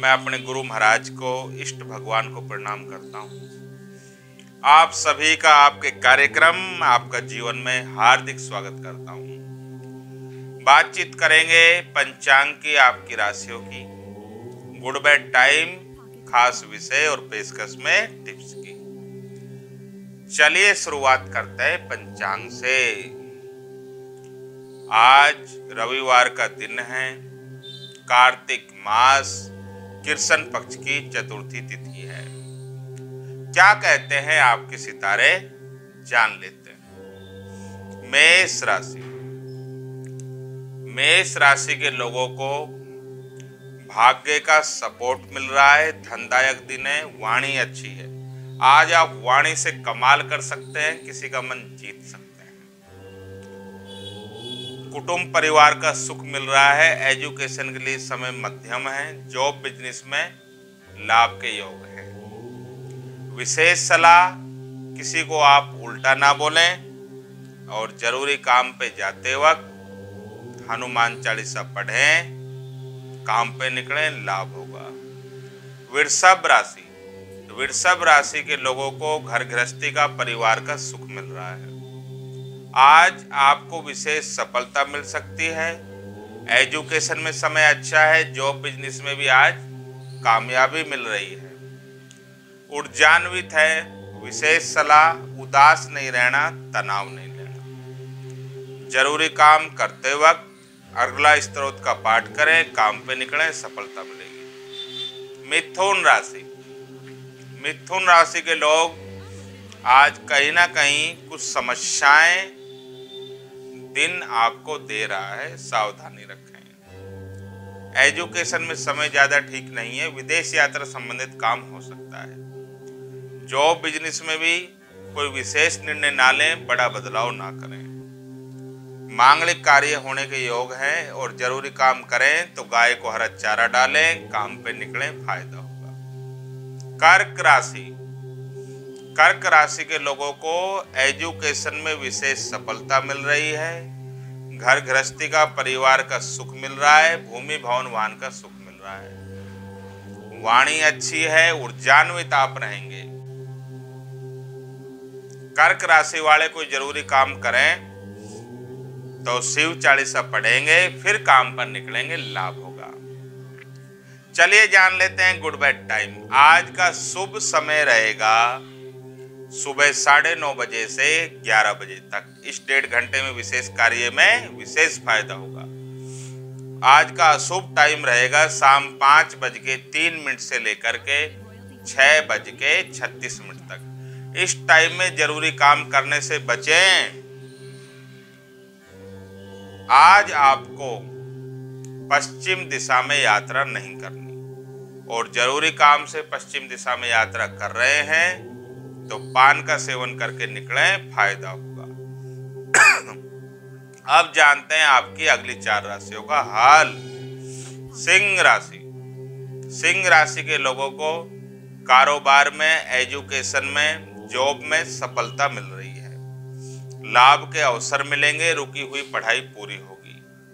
मैं अपने गुरु महाराज को, इष्ट भगवान को प्रणाम करता हूँ। आप सभी का आपके कार्यक्रम आपका जीवन में हार्दिक स्वागत करता हूँ। बातचीत करेंगे पंचांग की, आपकी राशियों की, गुड बैड टाइम, खास विषय और पेशकश में टिप्स की। चलिए शुरुआत करते हैं पंचांग से। आज रविवार का दिन है, कार्तिक मास, कृष्ण पक्ष की चतुर्थी तिथि है। क्या कहते हैं आपके सितारे, जान लेते हैं। मेष राशि। मेष राशि के लोगों को भाग्य का सपोर्ट मिल रहा है, धनदायक दिन है, वाणी अच्छी है। आज आप वाणी से कमाल कर सकते हैं, किसी का मन जीत सकते हैं। कुटुंब परिवार का सुख मिल रहा है। एजुकेशन के लिए समय मध्यम है। जॉब बिजनेस में लाभ के योग है। विशेष सलाह, किसी को आप उल्टा ना बोलें और जरूरी काम पे जाते वक्त हनुमान चालीसा पढ़ें, काम पे निकलें, लाभ होगा। वृषभ राशि। वृषभ राशि के लोगों को घर गृहस्थी का, परिवार का सुख मिल रहा है। आज आपको विशेष सफलता मिल सकती है। एजुकेशन में समय अच्छा है। जॉब बिजनेस में भी आज कामयाबी मिल रही है। ऊर्जान्वित है। विशेष सलाह, उदास नहीं रहना, तनाव नहीं लेना। जरूरी काम करते वक्त अगला स्तोत्र का पाठ करें, काम पे निकलें, सफलता मिलेगी। मिथुन राशि। मिथुन राशि के लोग आज कहीं ना कहीं कुछ समस्याएं दिन आपको दे रहा है, सावधानी रखें। एजुकेशन में समय ज्यादा ठीक नहीं है। विदेश यात्रा संबंधित काम हो सकता है। जॉब बिजनेस में भी कोई विशेष निर्णय ना लें, बड़ा बदलाव ना करें। मांगलिक कार्य होने के योग हैं और जरूरी काम करें तो गाय को हरा चारा डालें, काम पे निकलें, फायदा होगा। कर्क राशि। कर्क राशि के लोगों को एजुकेशन में विशेष सफलता मिल रही है। घर गृहस्थी का, परिवार का सुख मिल रहा है। भूमि भवन वाहन का सुख मिल रहा है। वाणी अच्छी है, ऊर्जान्वित आप रहेंगे। कर्क राशि वाले कोई जरूरी काम करें तो शिव चालीसा पढ़ेंगे, फिर काम पर निकलेंगे, लाभ होगा। चलिए जान लेते हैं गुड बैड टाइम। आज का शुभ समय रहेगा सुबह 9:30 बजे से 11 बजे तक। इस 1.5 घंटे में विशेष कार्य में विशेष फायदा होगा। आज का अशुभ टाइम रहेगा शाम 5:03 से लेकर के 6:36 तक। इस टाइम में जरूरी काम करने से बचें। आज आपको पश्चिम दिशा में यात्रा नहीं करनी और जरूरी काम से पश्चिम दिशा में यात्रा कर रहे हैं तो पान का सेवन करके निकलें, फायदा होगा। अब जानते हैं आपकी अगली 4 राशियों का हाल। सिंह राशि। सिंह राशि के लोगों को कारोबार में, एजुकेशन में, जॉब में सफलता मिल रही है। लाभ के अवसर मिलेंगे। रुकी हुई पढ़ाई पूरी होगी।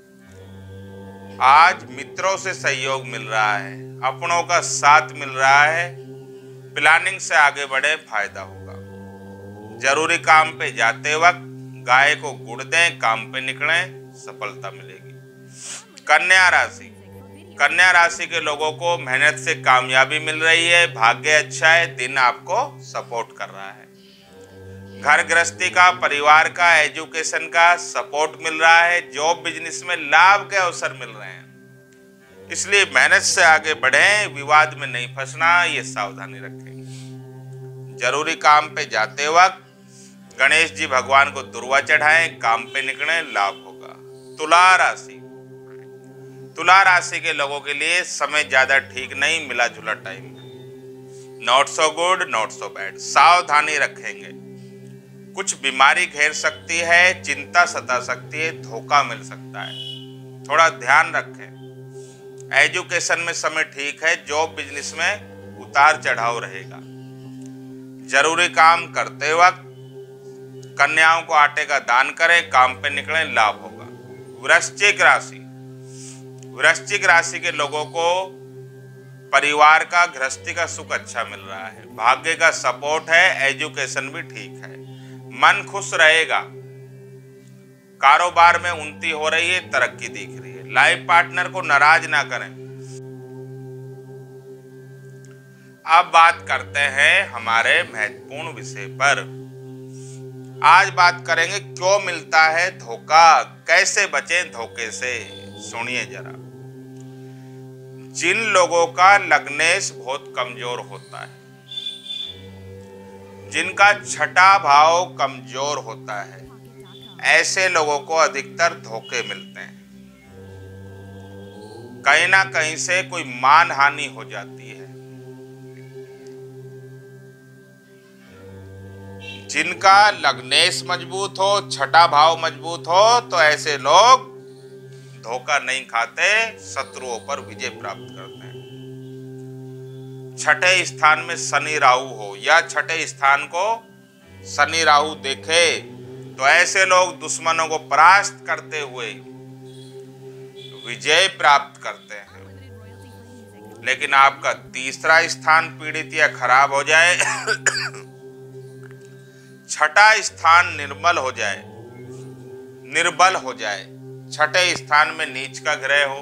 आज मित्रों से सहयोग मिल रहा है। अपनों का साथ मिल रहा है। प्लानिंग से आगे बढ़े, फायदा होगा। जरूरी काम पे जाते वक्त गाय को गुड़ दें, काम पे निकलें, सफलता मिलेगी। कन्या राशि। कन्या राशि के लोगों को मेहनत से कामयाबी मिल रही है। भाग्य अच्छा है। दिन आपको सपोर्ट कर रहा है। घर गृहस्थी का, परिवार का, एजुकेशन का सपोर्ट मिल रहा है। जॉब बिजनेस में लाभ के अवसर मिल रहे हैं। इसलिए मेहनत से आगे बढ़ें, विवाद में नहीं फंसना, ये सावधानी रखें। जरूरी काम पे जाते वक्त गणेश जी भगवान को दुर्वा चढ़ाएं, काम पे निकलें, लाभ होगा। तुला राशि। तुला राशि के लोगों के लिए समय ज्यादा ठीक नहीं, मिला जुला टाइम है। Not so good, not so bad, सावधानी रखेंगे। कुछ बीमारी घेर सकती है, चिंता सता सकती है, धोखा मिल सकता है, थोड़ा ध्यान रखें। एजुकेशन में समय ठीक है। जॉब बिजनेस में उतार चढ़ाव रहेगा। जरूरी काम करते वक्त कन्याओं को आटे का दान करें, काम पे निकलें, लाभ होगा। वृश्चिक राशि। वृश्चिक राशि के लोगों को परिवार का, गृहस्थी का सुख अच्छा मिल रहा है, भाग्य का सपोर्ट है, एजुकेशन भी ठीक है, मन खुश रहेगा, कारोबार में उन्नति हो रही है, तरक्की दिख रही है। लाइफ पार्टनर को नाराज ना करें। अब बात करते हैं हमारे महत्वपूर्ण विषय पर। आज बात करेंगे क्यों मिलता है धोखा, कैसे बचें धोखे से। सुनिए जरा। जिन लोगों का लग्नेश बहुत कमजोर होता है, जिनका छठा भाव कमजोर होता है, ऐसे लोगों को अधिकतर धोखे मिलते हैं। कहीं ना कहीं से कोई मान हानि हो जाती है। जिनका लग्नेश मजबूत हो, छठा भाव मजबूत हो, तो ऐसे लोग धोखा नहीं खाते, शत्रुओं पर विजय प्राप्त करते हैं। छठे स्थान में शनि राहु हो या छठे स्थान को शनि राहु देखे, तो ऐसे लोग दुश्मनों को परास्त करते हुए विजय प्राप्त करते हैं। लेकिन आपका तीसरा स्थान पीड़ित या खराब हो जाए, छठा स्थान निर्बल हो जाए, छठे स्थान में नीच का ग्रह हो,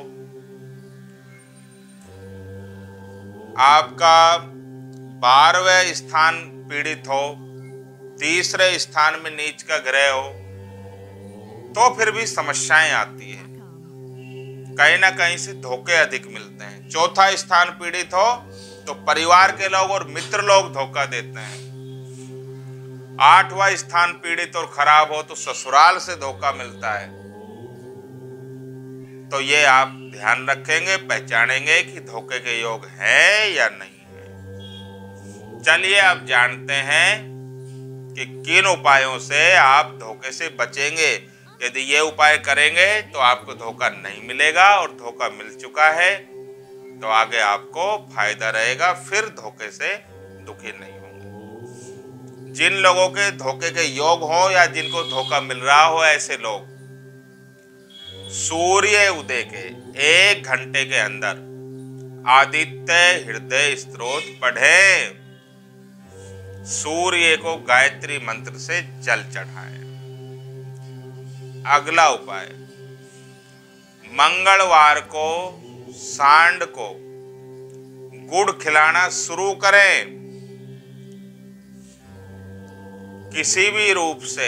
आपका 12वें स्थान पीड़ित हो, तीसरे स्थान में नीच का ग्रह हो, तो फिर भी समस्याएं आती है। कहीं ना कहीं से धोखे अधिक मिलते हैं। चौथा स्थान पीड़ित हो तो परिवार के लोग और मित्र लोग धोखा देते हैं। 8वां स्थान पीड़ित और खराब हो तो ससुराल से धोखा मिलता है। तो ये आप ध्यान रखेंगे, पहचानेंगे कि धोखे के योग है या नहीं है। चलिए अब जानते हैं कि किन उपायों से आप धोखे से बचेंगे। यदि ये उपाय करेंगे तो आपको धोखा नहीं मिलेगा, और धोखा मिल चुका है तो आगे आपको फायदा रहेगा, फिर धोखे से दुखी नहीं होंगे। जिन लोगों के धोखे के योग हो या जिनको धोखा मिल रहा हो, ऐसे लोग सूर्य उदय के 1 घंटे के अंदर आदित्य हृदय स्तोत्र पढ़ें, सूर्य को गायत्री मंत्र से जल चढ़ाएं। अगला उपाय, मंगलवार को सांड को गुड़ खिलाना शुरू करें। किसी भी रूप से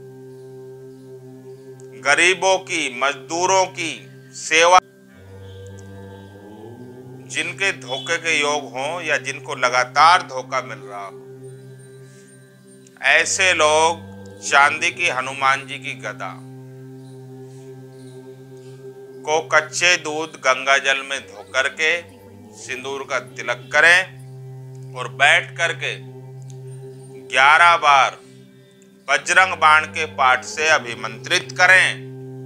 गरीबों की, मजदूरों की सेवा, जिनके धोखे के योग हों या जिनको लगातार धोखा मिल रहा हो, ऐसे लोग चांदी की हनुमान जी की गदा को कच्चे दूध गंगा जल में धो करके सिंदूर का तिलक करें और बैठ करके 11 बार बजरंग बाण के पाठ से अभिमंत्रित करें।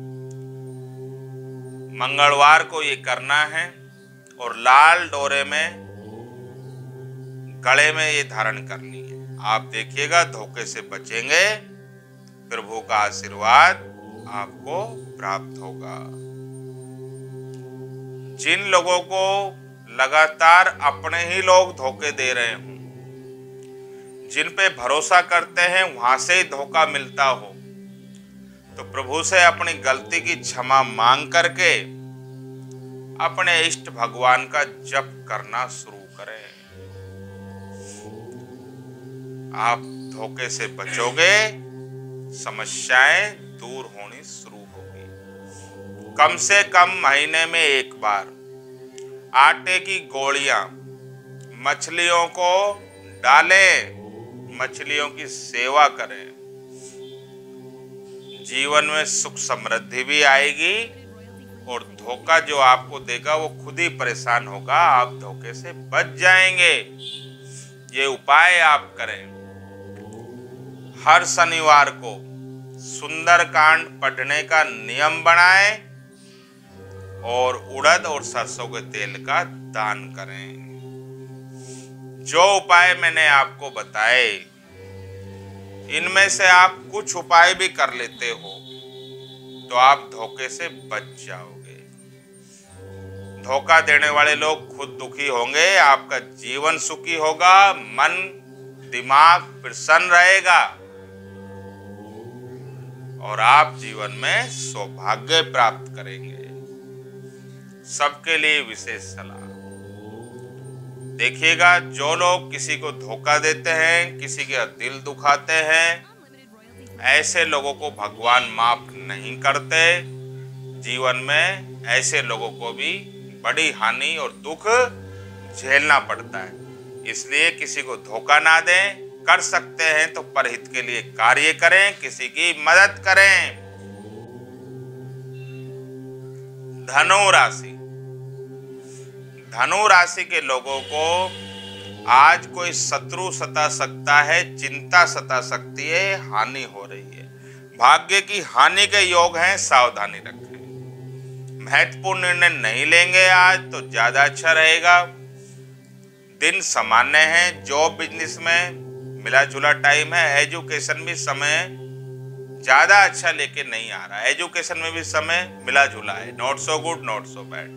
मंगलवार को ये करना है और लाल डोरे में गले में ये धारण करनी है। आप देखिएगा धोखे से बचेंगे, प्रभु का आशीर्वाद आपको प्राप्त होगा। जिन लोगों को लगातार अपने ही लोग धोखे दे रहे हों, जिन पे भरोसा करते हैं वहां से ही धोखा मिलता हो, तो प्रभु से अपनी गलती की क्षमा मांग करके अपने इष्ट भगवान का जप करना शुरू करें। आप धोखे से बचोगे, समस्याएं दूर होनी शुरू होगी। कम से कम महीने में 1 बार आटे की गोलियां मछलियों को डालें, मछलियों की सेवा करें। जीवन में सुख समृद्धि भी आएगी और धोखा जो आपको देगा वो खुद ही परेशान होगा, आप धोखे से बच जाएंगे। ये उपाय आप करें। हर शनिवार को सुंदरकांड पढ़ने का नियम बनाएं और उड़द और सरसों के तेल का दान करें। जो उपाय मैंने आपको बताए, इनमें से आप कुछ उपाय भी कर लेते हो तो आप धोखे से बच जाओगे। धोखा देने वाले लोग खुद दुखी होंगे, आपका जीवन सुखी होगा, मन दिमाग प्रसन्न रहेगा और आप जीवन में सौभाग्य प्राप्त करेंगे। सबके लिए विशेष सलाह। देखिएगा, जो लोग किसी को धोखा देते हैं, किसी का दिल दुखाते हैं, ऐसे लोगों को भगवान माफ नहीं करते। जीवन में ऐसे लोगों को भी बड़ी हानि और दुख झेलना पड़ता है। इसलिए किसी को धोखा ना दें। कर सकते हैं तो परहित के लिए कार्य करें, किसी की मदद करें। धनु राशि। धनु राशि के लोगों को आज कोई शत्रु सता सकता है, चिंता सता सकती है, हानि हो रही है, भाग्य की हानि के योग हैं, सावधानी रखें। महत्वपूर्ण निर्णय नहीं लेंगे आज तो ज्यादा अच्छा रहेगा। दिन सामान्य है। जॉब बिजनेस में मिला जुला टाइम है। एजुकेशन भी समय ज्यादा अच्छा लेके नहीं आ रहा है। एजुकेशन में भी समय मिला जुला है, not so good not so bad.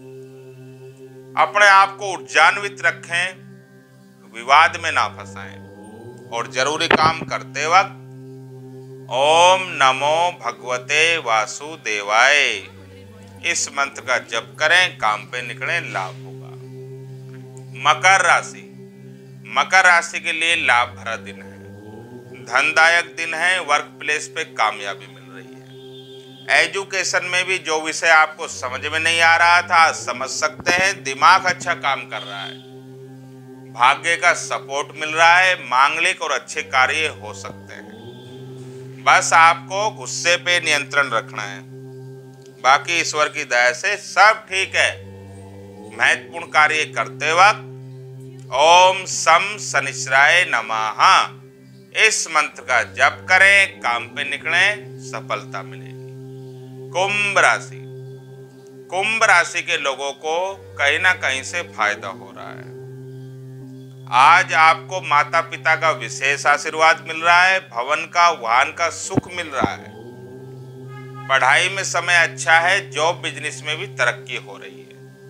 अपने आप को ऊर्जान्वित रखें, विवाद में ना फंसाएं और जरूरी काम करते वक्त ओम नमो भगवते वासुदेवाय इस मंत्र का जप करें, काम पे निकलें, लाभ होगा। मकर राशि। मकर राशि के लिए लाभ भरा दिन है, धनदायक दिन है, वर्क प्लेस पे कामयाबी मिल रही है। एजुकेशन में भी जो विषय आपको समझ में नहीं आ रहा था समझ सकते हैं, दिमाग अच्छा काम कर रहा है, भाग्य का सपोर्ट मिल रहा है, मांगलिक और अच्छे कार्य हो सकते हैं। बस आपको गुस्से पे नियंत्रण रखना है, बाकी ईश्वर की दया से सब ठीक है। महत्वपूर्ण कार्य करते वक्त ओम सम शनिश्चराय नमः इस मंत्र का जप करें, काम पे निकलें, सफलता मिलेगी। कुंभ राशि। कुंभ राशि के लोगों को कहीं ना कहीं से फायदा हो रहा है। आज आपको माता पिता का विशेष आशीर्वाद मिल रहा है, भवन का वाहन का सुख मिल रहा है। पढ़ाई में समय अच्छा है, जॉब बिजनेस में भी तरक्की हो रही है।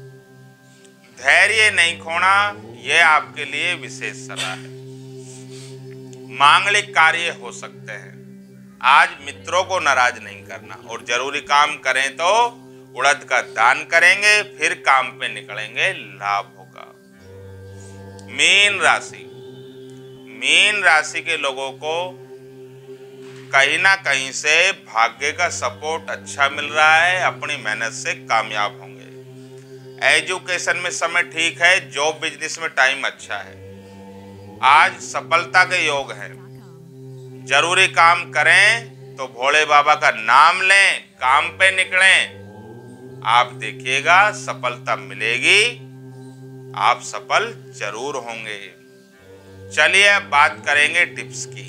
धैर्य नहीं खोना, यह आपके लिए विशेष सलाह है। मांगलिक कार्य हो सकते हैं। आज मित्रों को नाराज नहीं करना और जरूरी काम करें तो उड़द का दान करेंगे, फिर काम पे निकलेंगे, लाभ होगा। मीन राशि। मीन राशि के लोगों को कहीं ना कहीं से भाग्य का सपोर्ट अच्छा मिल रहा है, अपनी मेहनत से कामयाब होंगे। एजुकेशन में समय ठीक है, जॉब बिजनेस में टाइम अच्छा है। आज सफलता के योग है। जरूरी काम करें तो भोले बाबा का नाम लें, काम पे निकलें, आप देखिएगा सफलता मिलेगी, आप सफल जरूर होंगे। चलिए अब बात करेंगे टिप्स की।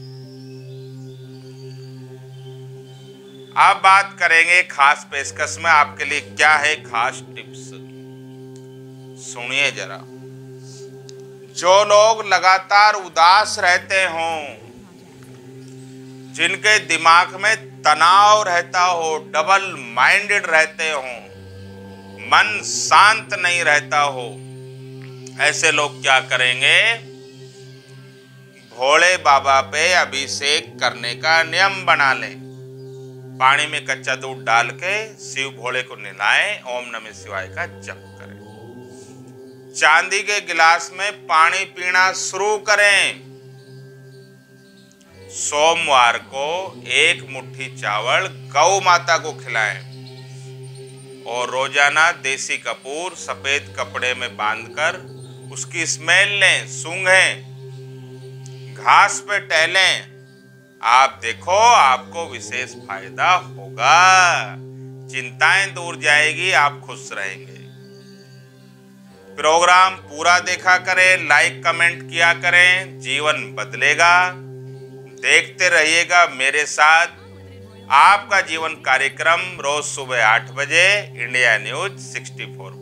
अब बात करेंगे खास पेशकश में आपके लिए क्या है खास टिप्स, सुनिए जरा। जो लोग लगातार उदास रहते हों, जिनके दिमाग में तनाव रहता हो, डबल माइंडेड रहते हों, मन शांत नहीं रहता हो, ऐसे लोग क्या करेंगे, भोले बाबा पे अभिषेक करने का नियम बना लें। पानी में कच्चा दूध डाल के शिव भोले को नहलाएं, ओम नमः शिवाय का जप करें। चांदी के गिलास में पानी पीना शुरू करें। सोमवार को 1 मुट्ठी चावल गौ माता को खिलाएं और रोजाना देसी कपूर सफेद कपड़े में बांधकर उसकी स्मेल लें, सूंघें, घास पे टहलें। आप देखो आपको विशेष फायदा होगा, चिंताएं दूर जाएगी, आप खुश रहेंगे। प्रोग्राम पूरा देखा करें, लाइक कमेंट किया करें, जीवन बदलेगा। देखते रहिएगा मेरे साथ आपका जीवन कार्यक्रम रोज सुबह 8 बजे इंडिया न्यूज 64।